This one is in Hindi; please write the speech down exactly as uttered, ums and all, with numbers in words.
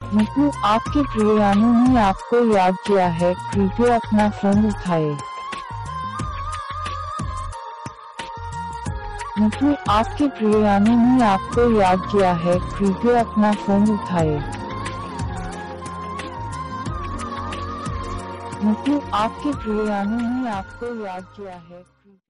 मिठू, आपके प्रियानु ने आपको याद किया है, कृपया अपना फोन उठाए। मिठू, आपके प्रियानु ने आपको याद किया है, कृपया अपना फोन उठाए। मिठू, आपके प्रियानु ने आपको याद किया है।